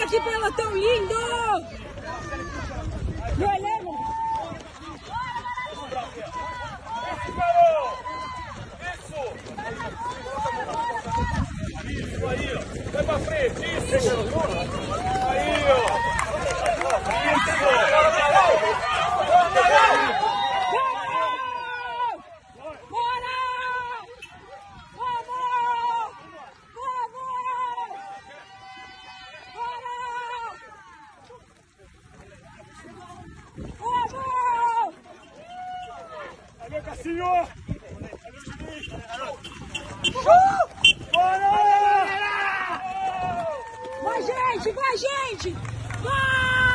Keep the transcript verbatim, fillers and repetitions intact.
Olha que pelotão lindo! Não é, Lema? Isso aí, ó. Vai pra frente, isso, aí, ó. Valeu, Cassinho! Bora! Vai, gente! Vai, gente! Vai!